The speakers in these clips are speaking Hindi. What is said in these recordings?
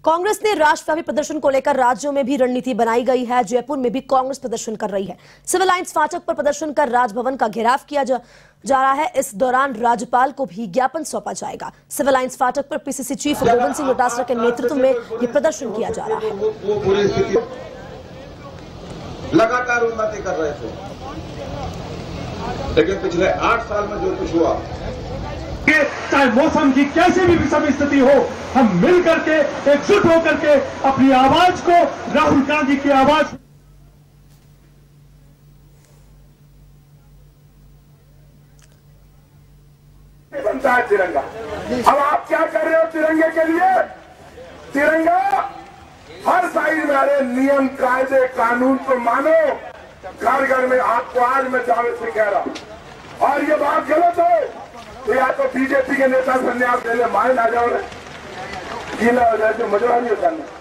कांग्रेस ने राष्ट्रव्यापी प्रदर्शन को लेकर राज्यों में भी रणनीति बनाई गई है। जयपुर में भी कांग्रेस प्रदर्शन कर रही है। सिविल लाइंस फाटक पर प्रदर्शन कर राजभवन का घेराव किया जा रहा है। इस दौरान राज्यपाल को भी ज्ञापन सौंपा जाएगा। सिविल लाइंस फाटक पर पीसीसी चीफ गोविंद सिंह डोटासरा के नेतृत्व में यह प्रदर्शन किया जा रहा है। लगातार उन्नति कर रहे थे, लेकिन पिछले 8 साल में जो कुछ हुआ, चाहे मौसम की कैसी भी विषम स्थिति हो, हम मिल करके एकजुट होकर के अपनी आवाज को राहुल गांधी की आवाज बनता है तिरंगा। अब आप क्या कर रहे हो तिरंगे के लिए? तिरंगा हर साइड में, अरे नियम कायदे कानून को मानो। घर घर में आपको आज मैं जावेद से कह रहा हूं, और ये बात गलत है तो या तो बीजेपी के नेता संन्यास ले ले, मारे ना जाओ रे, गीला हो जाए तो मजा नहीं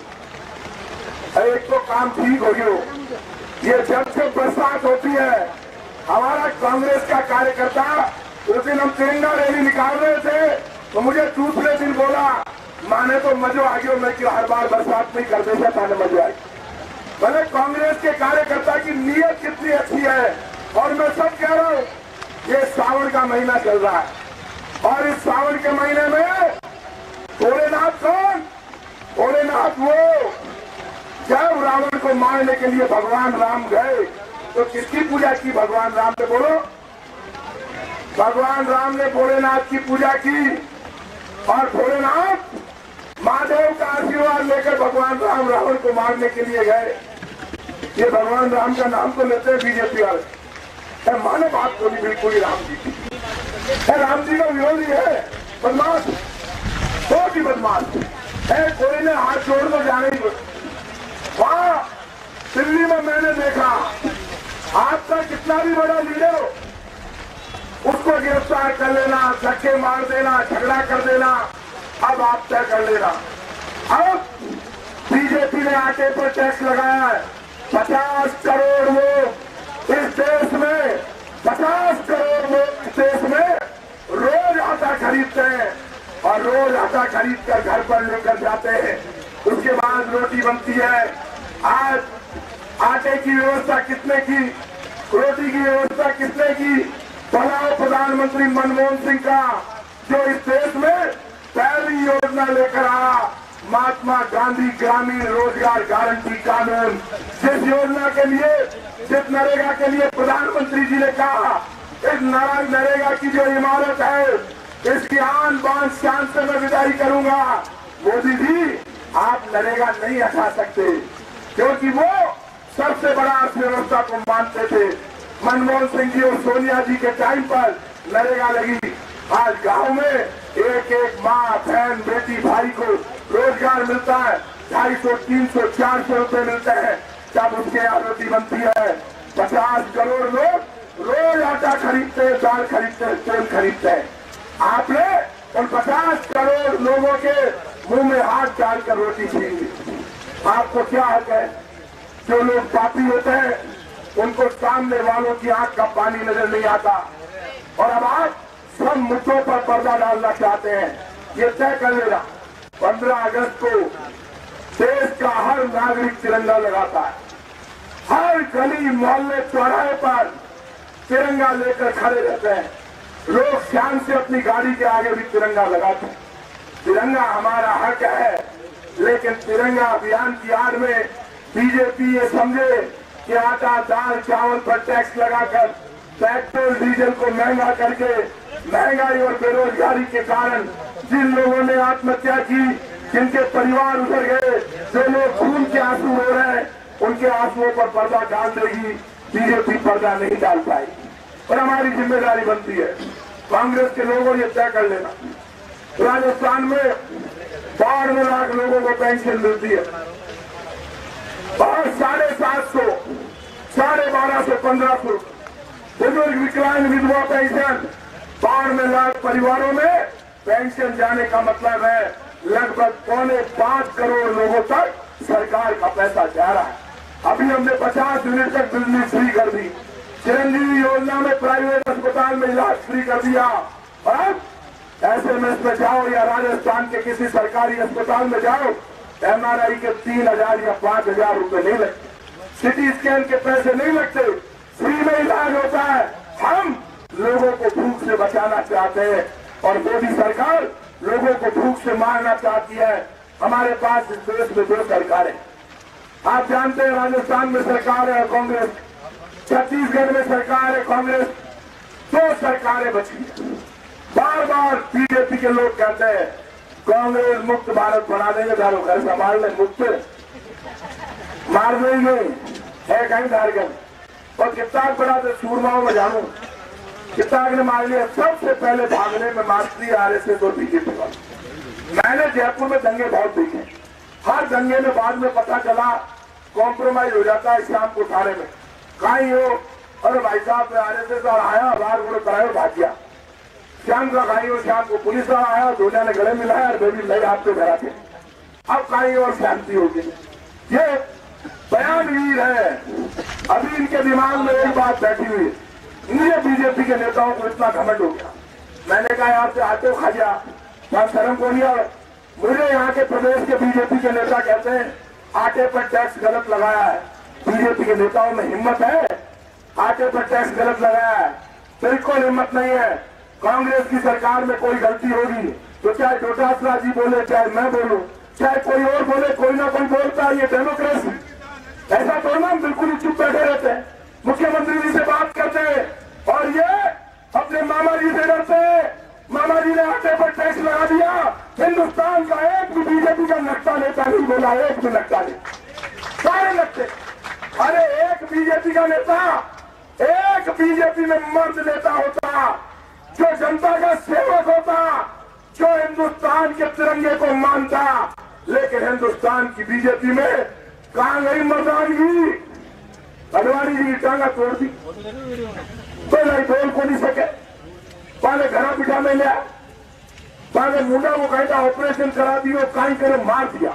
करना। एक तो काम ठीक हो गया, ये जब से बरसात होती है, हमारा कांग्रेस का कार्यकर्ता, उस दिन हम तिरंगा रैली निकाल रहे थे तो मुझे दूसरे दिन बोला, माने तो मजा आ गया, मैं क्यों हर बार बरसात नहीं कर देता था, मजा आई। भले कांग्रेस के कार्यकर्ता की नीयत कितनी अच्छी है, और मैं सब कह रहा हूं, ये सावन का महीना चल रहा है, और इस सावन के महीने में भोलेनाथ कौन? भोलेनाथ वो जब रावण को मारने के लिए भगवान राम गए तो किसकी पूजा की? भगवान राम ने, बोलो। भगवान राम ने भोलेनाथ की पूजा की, और भोलेनाथ महादेव का आशीर्वाद लेकर भगवान राम रावण को मारने के लिए गए। ये भगवान राम का नाम तो लेते हैं बीजेपी वाले, माने बात बोली बिल्कुल ही राम जी की। राम जी का विरोधी है, बदमाश, बहुत ही बदमाश है। कोई ने हाथ जोड़ तो जाने ही। वहां दिल्ली में मैंने देखा, आपका कितना भी बड़ा लीडर हो, उसको गिरफ्तार कर लेना, धक्के मार देना, झगड़ा कर देना, अब आप तय कर लेना। अब बीजेपी ने आटे पर टैक्स लगाया है, 50 करोड़ लोग इस देश में, 50 करोड़ लोग इस देश में रोज आटा खरीदते हैं, और रोज आटा खरीद कर घर पर लेकर जाते हैं। उसके बाद रोटी बनती है। आज आटे की व्यवस्था किसने की? रोटी की व्यवस्था किसने की? भला प्रधानमंत्री मनमोहन सिंह का, जो इस देश में पहली योजना लेकर आया, महात्मा गांधी ग्रामीण रोजगार गारंटी कानून, जिस योजना के लिए, जिस नरेगा के लिए प्रधानमंत्री जी ने कहा, इस नरेगा की जो इमारत है, इसकी आन बान शान से मैं विदाई करूंगा। मोदी जी, आप नरेगा नहीं हटा सकते, क्योंकि वो सबसे बड़ा अर्थव्यवस्था को मानते थे। मनमोहन सिंह जी और सोनिया जी के टाइम पर नरेगा लगी। आज गांव में एक एक माँ, बहन, बेटी, भाई को रोजगार मिलता है, 250, 300, 400 रुपए मिलते हैं। जब उसके यहाँ रोटी बनती है, 50 करोड़ लोग रोज आटा खरीदते हैं, दाल खरीदते हैं, तेल खरीदते हैं। आपने उन 50 करोड़ लोगों के मुंह में हाथ डालकर रोटी छीन ली। आपको क्या हक है? जो लोग पापी होते हैं, उनको सामने वालों की आंख का पानी नजर नहीं आता, और अब आप सब मुद्दों पर पर्दा डालना चाहते हैं। ये तय कर लेना, 15 अगस्त को देश का हर नागरिक तिरंगा लगाता है। हर गली मोहल्ले चौराहे पर तिरंगा लेकर खड़े रहते हैं। लोग शान से अपनी गाड़ी के आगे भी तिरंगा लगाते हैं। तिरंगा हमारा हक है, लेकिन तिरंगा अभियान की आड़ में बीजेपी ये समझे कि आटा, दाल, चावल पर टैक्स लगाकर, पेट्रोल डीजल को महंगा करके, महंगाई और बेरोजगारी के कारण जिन लोगों ने आत्महत्या की, जिनके परिवार उधर गए, जो लोग खून के आंसू हो रहे हैं, उनके आंसुओं पर पर्दा डाल देगी। बीजेपी पर्दा नहीं डाल पाएगी, और हमारी जिम्मेदारी बनती है कांग्रेस के लोगों ये तय कर लेना। राजस्थान में 12 लाख लोगों को पेंशन मिलती है, और 750, 1250, 1500 बुजुर्ग, विकलांग, विधवा पेंशन। 12 लाख परिवारों में पेंशन जाने का मतलब है लगभग 5.25 करोड़ लोगों तक सरकार का पैसा जा रहा है। अभी हमने 50 यूनिट तक बिजली फ्री कर दी, चिरंजीवी योजना में प्राइवेट अस्पताल में इलाज फ्री कर दिया, और अब एसएमएस में जाओ या राजस्थान के किसी सरकारी अस्पताल में जाओ, MRI के 3,000 या 5,000 रुपए नहीं लगते, सिटी स्कैन के पैसे नहीं लगते, फ्री में इलाज होता है। हम लोगों को भूख से बचाना चाहते हैं और मोदी सरकार लोगों को भूख से मारना चाहती है। हमारे पास इस देश में 2 सरकारें, आप जानते हैं, राजस्थान में सरकार है कांग्रेस, छत्तीसगढ़ में सरकार है कांग्रेस, 2 सरकारें बची हैं। बार बार बीजेपी के लोग कहते हैं कांग्रेस मुक्त भारत बना देंगे, चारों घर संभाल ले, मुक्त मार देंगे, है कहीं धारगन। और कितना बड़ा तो सूरमाओं में जानू कितना ने मार लिया। सबसे पहले भागने में मार्क्सवादी, आरएसएस और बीजेपी वाले। मैंने जयपुर में दंगे बहुत देखे, हर दंगे में बाद में पता चला कॉम्प्रोमाइज हो जाता है शाम को थाने में, कहीं हो अरे भाई साहब आरएसएस और आया बाहर गुड़े कराए भाग गया, शाम का कहीं हो, शाम को पुलिस वाला आया, दोनों ने गले मिलाया और बेबी लगे हाथ पे भरा के, अब कहीं और शांति होगी। ये बयानवीर है। अभी इनके दिमाग में एक बात बैठी हुई है, इन्हें बीजेपी के नेताओं को इतना घमंड हो गया। मैंने कहा आपसे आटे खा जा, शर्म को लिया। मुझे यहाँ के प्रदेश के बीजेपी के नेता कहते हैं आटे पर टैक्स गलत लगाया है। बीजेपी के नेताओं में हिम्मत है? आटे पर टैक्स गलत लगाया है? बिल्कुल हिम्मत नहीं है। कांग्रेस की सरकार में कोई गलती होगी तो चाहे डोटासरा जी बोले, चाहे मैं बोलूं, चाहे कोई और बोले, कोई ना कोई बोलता है। ये डेमोक्रेसी ऐसा तो ना, बिल्कुल ही चुप बैठे रहते हैं। मुख्यमंत्री जी से बात करते हैं और ये अपने मामा जी से डरते हैं। मामा जी ने आटे पर टैक्स लगा दिया। हिंदुस्तान का एक भी बीजेपी का नक्शा नेता नहीं बोला, एक भी नक्शा नहीं, सारे नक्शे। अरे एक बीजेपी का नेता, एक बीजेपी में मर्द नेता होता जो जनता का सेवक होता, जो हिंदुस्तान के तिरंगे को मानता। लेकिन हिंदुस्तान की बीजेपी में कहां गई मर्दानगी? अडवाणी जी की टांगा तोड़ दी, तो नहीं बोल को नहीं सके। पहले घरा पिटा में लिया, पहले मुंडा को कहता ऑपरेशन करा दियो, कहीं करे मार दिया।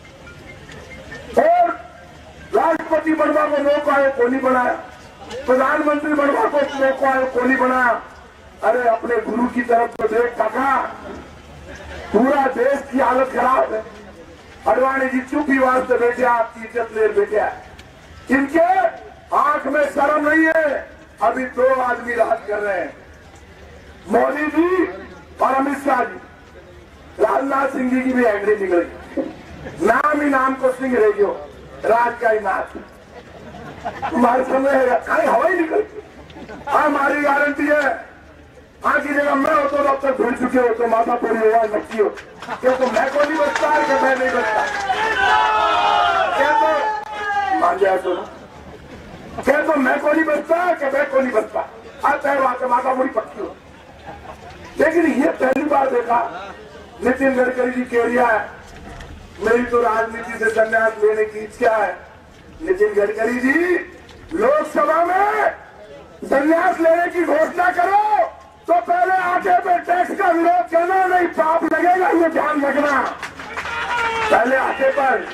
और राष्ट्रपति बनवा को मौका है, को नहीं बनाया। प्रधानमंत्री बनवा को मौका है, को नहीं बनाया। अरे अपने गुरु की तरफ तो देख काका, पूरा देश की हालत खराब है। अडवाणी जी चुप ही वास्ते बैठे, आपकी इज्जत ले बैठे। इनके आंख में शर्म नहीं है। अभी 2 आदमी राज कर रहे हैं, मोदी जी और अमित शाह जी। राजनाथ सिंह जी की भी एंट्री निकली, नाम ही नाम को सिंह रह गयो, राज का ही नाथ। तुम्हारे समय कहीं हवा ही निकलती। हमारी गारंटी है, हाँ की जगह मैं हो तो अब तक भूल चुके हो, तो माथा पूरी हुआ नक्की हो, क्योंकि मैं को नहीं बचता है कि मैं नहीं बचता। क्या तो मान जाए तो क्या तो मैं को नहीं बचता कि मैं को नहीं बचता, आता है वहां से माथा पूरी पक्की हो। लेकिन ये पहली बार देखा नितिन गडकरी जी कह रहा है मेरी तो राजनीति से संन्यास लेने की इच्छा है। नितिन गडकरी जी, लोकसभा में संन्यास लेने की घोषणा करो तो पहले आटे पर टैक्स का विरोध करना, नहीं पाप लगेगा, ये ध्यान रखना। पहले आटे पर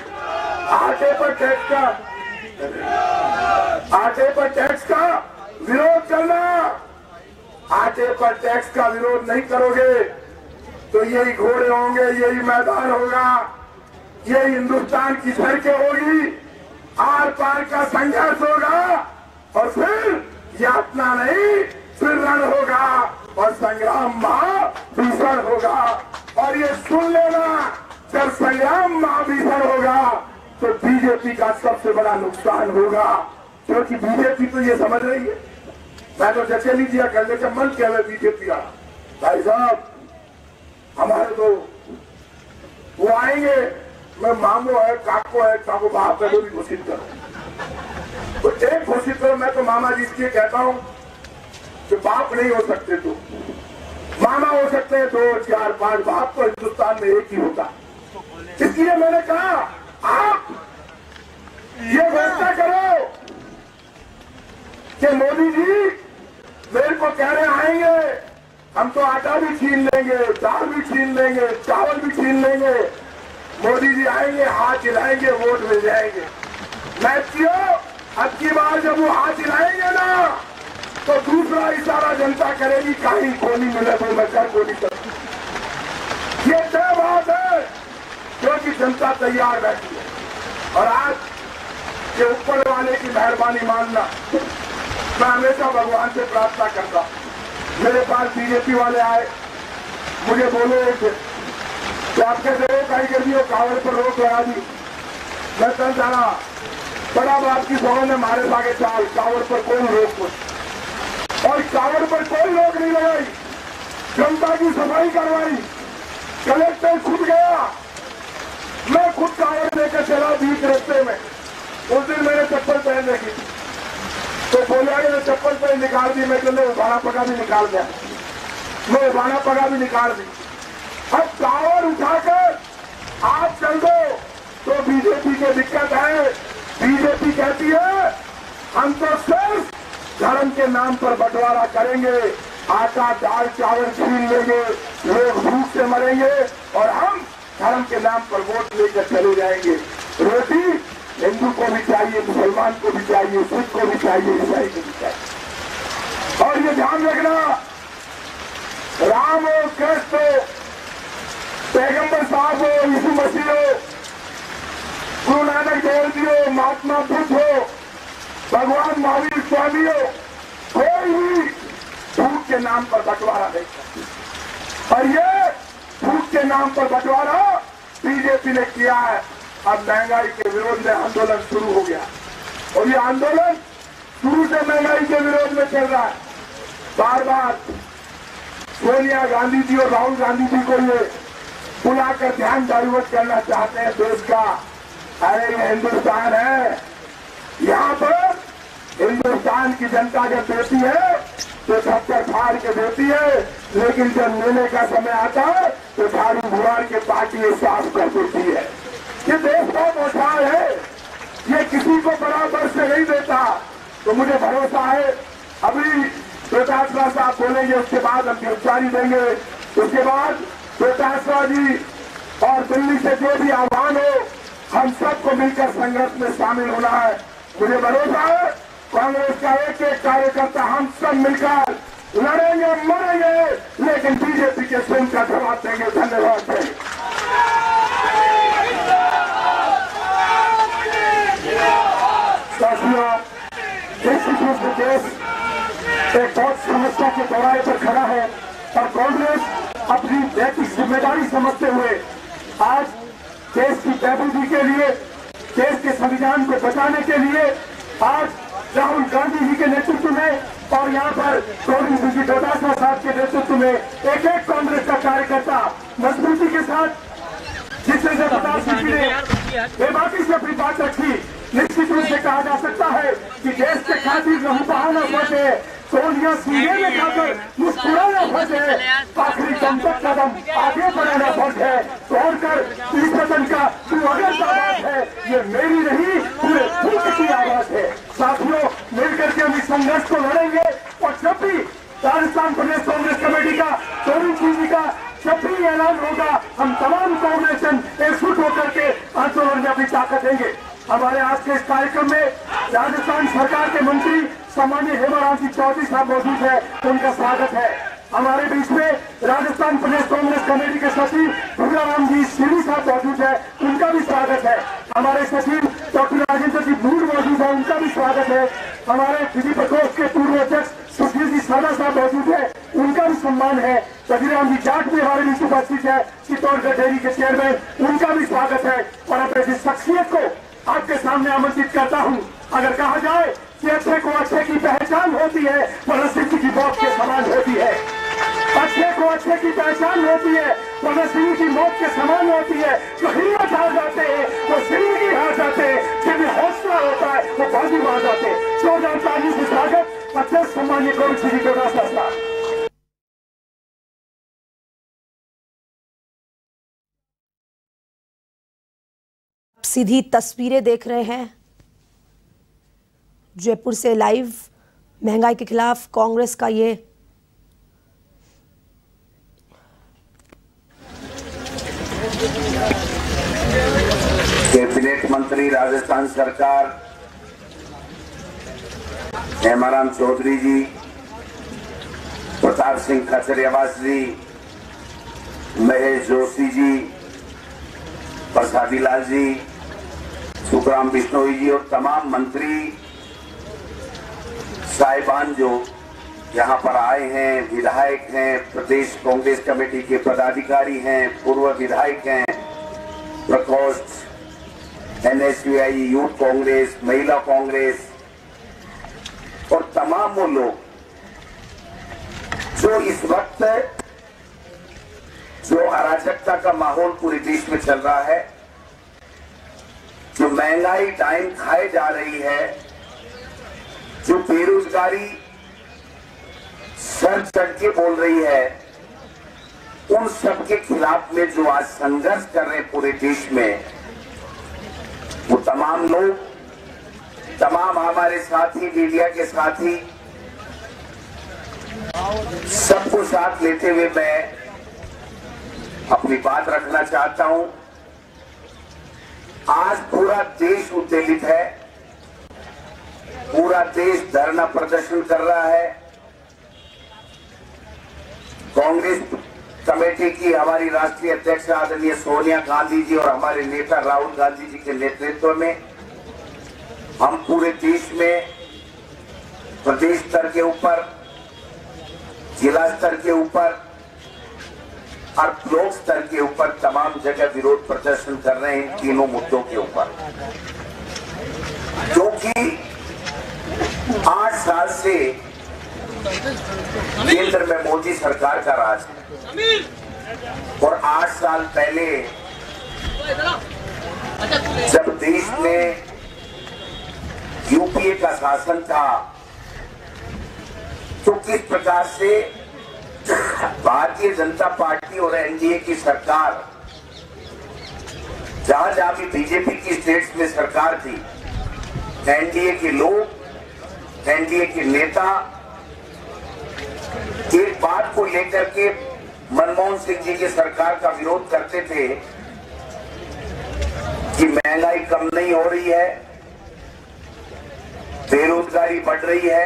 टैक्स का विरोध करना। आटे पर टैक्स का विरोध नहीं करोगे तो यही घोड़े होंगे, यही मैदान होगा, यही हिंदुस्तान की सड़कें होगी, आर पार का संघर्ष होगा और फिर यातना नहीं, फिर रण होगा और संग्राम महाभीषण होगा। और ये सुन लेना, जब संग्राम महाभीषण होगा तो बीजेपी का सबसे बड़ा नुकसान होगा, क्योंकि बीजेपी तो ये समझ रही है। मैं तो जचे लीजिए करने का मन क्या है बीजेपी का, भाई साहब हमारे तो वो आएंगे, मैं मामू है, काको है, काको बाप है, वो भी घोषित करो, तो एक घोषित करो। मैं तो मामा जी इसलिए कहता हूं कि बाप नहीं हो सकते, तो मामा हो सकते हैं 2, 4, 5, बाप तो हिंदुस्तान में एक ही होता। इसलिए मैंने कहा आप ये घोषणा करो कि मोदी जी मेरे को कह रहे आएंगे, हम तो आटा भी छीन लेंगे, दाल भी छीन लेंगे, चावल भी छीन लेंगे, मोदी जी आएंगे, हाथ हिलाएंगे, वोट मिल जाएंगे। मैं क्यों अब की बार जब वो हाथ हिलाएंगे ना तो दूसरा इशारा जनता करेगी, कहीं को नहीं मिले तो मैं कर को नहीं सकती। ये तय बात है, क्योंकि जनता तैयार बैठी है। और आज के ऊपर वाले की मेहरबानी मानना, मैं हमेशा भगवान से प्रार्थना करता। मेरे पास बीजेपी वाले आए, मुझे बोले कि आप कैसे रोक आई कर दी हो, कांवड़ पर रोक लगा दी। मैं कल जाना बड़ा बात की सोने ने मारे भागे चाल, कांवड़ पर कोई रोक नहीं, और कांवड़ पर कोई रोक नहीं लगाई। जनता की सफाई करवाई, कलेक्टर खुद गया, मैं खुद कांवड़ लेकर चला बीच रास्ते में। उस दिन मैंने चप्पल पहन रखी, तो बोला कि मैं चप्पल पहन निकाल दी। मैं चलो उबाना पका भी निकाल दिया, मैं उबाना पका भी निकाल दी। अब कांवड़ उठाकर आप चल दो तो बीजेपी की दिक्कत है। बीजेपी कहती है हम तो सिर्फ धर्म के नाम पर बंटवारा करेंगे, आटा दाल चावल छीन लेंगे, लोग भूख से मरेंगे और हम धर्म के नाम पर वोट लेकर चले जाएंगे। रोटी हिंदू को भी चाहिए, मुसलमान को भी चाहिए, सिख को भी चाहिए, ईसाई को भी चाहिए। और ये ध्यान रखना, राम हो, कृष्ण हो, पैगंबर साहब हो, यीशु मसीह हो, गुरु नानक देव जी हो, महात्मा बुद्ध हो, भगवान महावीर स्वामी हो, कोई भी भूख के नाम पर बंटवारा नहीं करती। और ये भूख के नाम पर बंटवारा बीजेपी ने किया है। अब महंगाई के विरोध में आंदोलन शुरू हो गया, और ये आंदोलन शुरू से महंगाई के विरोध में चल रहा है। बार बार सोनिया गांधी जी और राहुल गांधी जी को ये बुलाकर ध्यान डाइवर्ट करना चाहते हैं देश का। अरे ये हिंदुस्तान है, यहाँ पर हिंदुस्तान की जनता जब देती है तो थप्पड़ फाड़ के देती है, लेकिन जब लेने का समय आता है तो झाड़ू बुहार के पार्टी साफ कर देती है। ये देश का मोछार है, ये किसी को बराबर से नहीं देता। तो मुझे भरोसा है अभी प्रतापरा साहब बोलेंगे, उसके बाद हम गिरफ्तारी देंगे, उसके बाद प्रतापरा जी और दिल्ली से जो भी आह्वान हो, हम सबको मिलकर संघर्ष में शामिल होना है। मुझे भरोसा है कांग्रेस का एक एक कार्यकर्ता हम सब मिलकर लड़ेंगे, मरेंगे, लेकिन बीजेपी के सिंह का जवाब देंगे। धन्यवाद। देश एक बहुत समस्या के दौरान पर खड़ा है और कांग्रेस अपनी नैतिक जिम्मेदारी समझते हुए आज देश की बहबूदी के लिए, देश के संविधान को बचाने के लिए आज राहुल गांधी जी के नेतृत्व में और यहाँ पर गोविंद जी डोटासरा साहब के नेतृत्व में एक एक कांग्रेस का कार्यकर्ता मजबूती के साथ, जिसमें से प्रताप सिंह जी ने बेबाकी से अपनी बात रखी। निश्चित रूप से कहा जा सकता है कि देश के खातिर रहू बहाना फंसे, सोनिया सीने में खाकर मुस्कुराना फंसे, आखिरी दम तक कदम आगे बढ़ाना फर्ज है। तोड़कर इस वतन का तू अगर आवाज है, ये मेरी नहीं पूरे मुल्क की आवाज है। साथियों, मिलकर के हम इस संघर्ष को लड़ेंगे और जब भी राजस्थान प्रदेश कांग्रेस कमेटी का, गोविंद सिंह जी का जब भी ऐलान होगा, हम तमाम कांग्रेस एकजुट होकर के आंदोलन में अपनी ताकत देंगे। हमारे आज के इस कार्यक्रम में राजस्थान सरकार के मंत्री सम्माननीय हेमाराम सिंह चौधरी साहब मौजूद है, उनका स्वागत है। हमारे बीच में राजस्थान प्रदेश कांग्रेस कमेटी के सचिव दुर्गाराम जी सीढ़ी साहब मौजूद है, उनका भी स्वागत है। हमारे सचिव डॉक्टर राजेंद्र जी भूर मौजूद है, उनका भी स्वागत है। हमारे विधि प्रकोष्ठ के पूर्व अध्यक्ष सुखबीर जी सादा साहब मौजूद है, उनका भी सम्मान है। कबीराम जी जाट भी हमारे बीच उपस्थित है, चित्तौड़गढ़ डेयरी के चेयरमैन, उनका भी स्वागत है। और अपने जिस शख्सियत को आपके सामने आमंत्रित करता हूं, अगर कहा जाए कि अच्छे को अच्छे की पहचान होती है, वरना सिंह की मौत के समान होती है। अच्छे को अच्छे की पहचान होती है, वरना सिंह की मौत के समान होती है। जो हिम्मत हार जाते हैं वो जिंदगी हार जाते हैं, जिन्हें हौसला होता है वो बाजी मार जाते हैं। 2040 से स्वागत अध्यक्ष सम्माननीय गोविंद सिंह जी डोटासरा साहब। सीधी तस्वीरें देख रहे हैं जयपुर से लाइव। महंगाई के खिलाफ कांग्रेस का ये कैबिनेट मंत्री राजस्थान सरकार हेमाराम चौधरी जी, प्रताप सिंह खचरियावास जी, महेश जोशी जी, प्रसादी लाल जी, सुखराम बिश्नोई जी और तमाम मंत्री साहिबान जो यहाँ पर आए हैं, विधायक हैं, प्रदेश कांग्रेस कमेटी के पदाधिकारी हैं, पूर्व विधायक हैं, प्रकोष्ठ, NSUI, यूथ कांग्रेस, महिला कांग्रेस और तमाम वो लोग जो इस वक्त जो अराजकता का माहौल पूरे देश में चल रहा है, जो महंगाई टाइम खाए जा रही है, जो बेरोजगारी सर चढ़ के बोल रही है, उन सब के खिलाफ में जो आज संघर्ष कर रहे हैं पूरे देश में, वो तमाम लोग, तमाम हमारे साथी, मीडिया के साथी, सबको साथ लेते हुए मैं अपनी बात रखना चाहता हूं। आज पूरा देश उत्तेजित है, पूरा देश धरना प्रदर्शन कर रहा है। कांग्रेस कमेटी की हमारी राष्ट्रीय अध्यक्ष आदरणीय सोनिया गांधी जी और हमारे नेता राहुल गांधी जी के नेतृत्व में हम पूरे देश में प्रदेश स्तर के ऊपर, जिला स्तर के ऊपर और ब्लॉक स्तर के ऊपर तमाम जगह विरोध प्रदर्शन कर रहे हैं इन तीनों मुद्दों के ऊपर, क्योंकि 8 साल से केंद्र में मोदी सरकार का राज है और 8 साल पहले जब देश में यूपीए का शासन था तो किस प्रकार से भारतीय जनता पार्टी और एनडीए की सरकार, जहां जहां भी बीजेपी की स्टेट्स में सरकार थी, एनडीए के लोग, एनडीए के नेता एक बात को लेकर के मनमोहन सिंह जी की सरकार का विरोध करते थे कि महंगाई कम नहीं हो रही है, बेरोजगारी बढ़ रही है,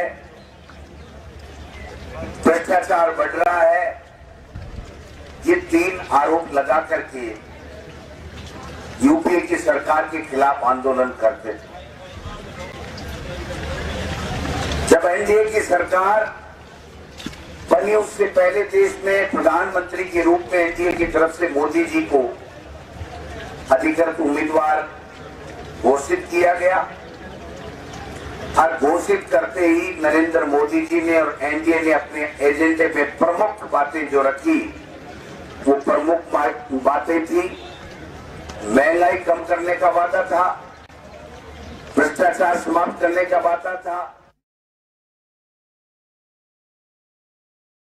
भ्रष्टाचार बढ़ रहा है। ये 3 आरोप लगा करके यूपीए की सरकार के खिलाफ आंदोलन करते थे। जब एनडीए की सरकार बनी उससे पहले देश में प्रधानमंत्री के रूप में एनडीए की तरफ से मोदी जी को अधिकृत उम्मीदवार घोषित किया गया और घोषित करते ही नरेंद्र मोदी जी ने और एनडीए ने अपने एजेंडे पे प्रमुख बातें जो रखी, वो प्रमुख बातें थी, महंगाई कम करने का वादा था, भ्रष्टाचार समाप्त करने का वादा था,